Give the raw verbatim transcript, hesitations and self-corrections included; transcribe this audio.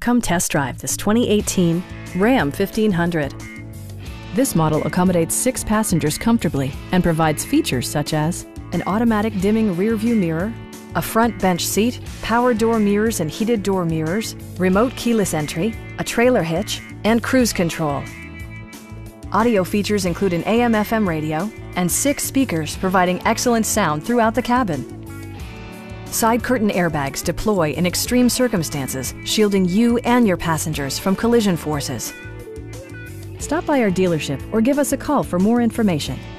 Come test drive this twenty eighteen Ram fifteen hundred. This model accommodates six passengers comfortably and provides features such as an automatic dimming rear-view mirror, a front bench seat, power door mirrors and heated door mirrors, remote keyless entry, a trailer hitch, and cruise control. Audio features include an A M F M radio and six speakers providing excellent sound throughout the cabin. Side curtain airbags deploy in extreme circumstances, shielding you and your passengers from collision forces. Stop by our dealership or give us a call for more information.